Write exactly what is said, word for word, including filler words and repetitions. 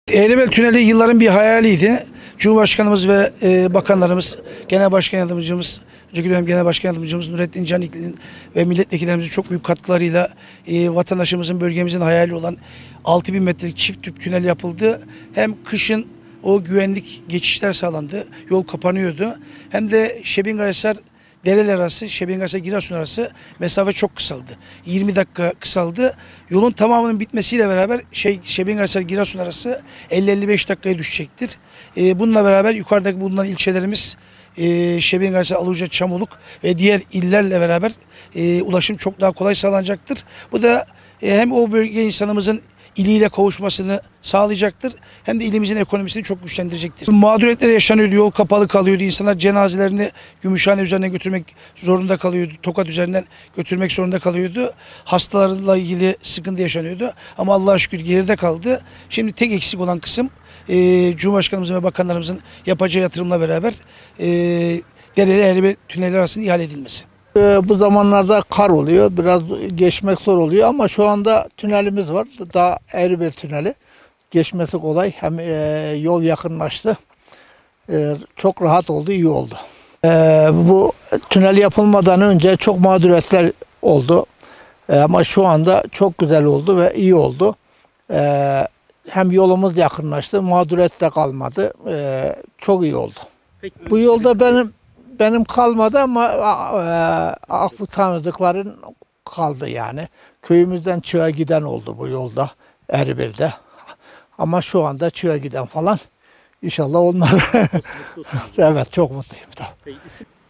Eğribel Tüneli yılların bir hayaliydi. Cumhurbaşkanımız ve e, bakanlarımız, Genel Başkan Yardımcımız, önceki dönem Genel Başkan Yardımcımız Nurettin Canikli'nin ve milletvekillerimizin çok büyük katkılarıyla e, vatandaşımızın, bölgemizin hayali olan altı bin metrelik çift tüp tünel yapıldı. Hem kışın o güvenlik geçişler sağlandı, yol kapanıyordu. Hem de Şebingahisar dereler arası, Şebingahisar Giresun arası mesafe çok kısaldı. yirmi dakika kısaldı. Yolun tamamının bitmesiyle beraber şey, Şebingahisar Giresun arası elli elli beş dakikaya düşecektir. E, bununla beraber yukarıdaki bulunan ilçelerimiz e, Şebingahisar, Aluca, Çamoluk ve diğer illerle beraber e, ulaşım çok daha kolay sağlanacaktır. Bu da e, hem o bölge insanımızın iliyle kavuşmasını sağlayacaktır. Hem de ilimizin ekonomisini çok güçlendirecektir. Mağduriyetler yaşanıyordu. Yol kapalı kalıyordu. İnsanlar cenazelerini Gümüşhane üzerinden götürmek zorunda kalıyordu. Tokat üzerinden götürmek zorunda kalıyordu. Hastalarla ilgili sıkıntı yaşanıyordu. Ama Allah'a şükür geride kaldı. Şimdi tek eksik olan kısım e, Cumhurbaşkanımızın ve bakanlarımızın yapacağı yatırımla beraber e, Dereli Eğribel tüneli arasında ihale edilmesi. Bu zamanlarda kar oluyor, biraz geçmek zor oluyor ama şu anda tünelimiz var. Daha Eğribel Tüneli. Geçmesi kolay, hem e, yol yakınlaştı. E, çok rahat oldu, iyi oldu. E, bu tünel yapılmadan önce çok mağduriyetler oldu. E, ama şu anda çok güzel oldu ve iyi oldu. E, hem yolumuz yakınlaştı, mağduriyet de kalmadı. E, çok iyi oldu. Peki, Bu yolda benim benim kalmadı ama e, bu tanıdıkların kaldı yani. Köyümüzden Çığa giden oldu bu yolda, Eğribel'de. Ama şu anda Çığa giden falan inşallah onlar. Evet, çok mutluyum. Peki, isim?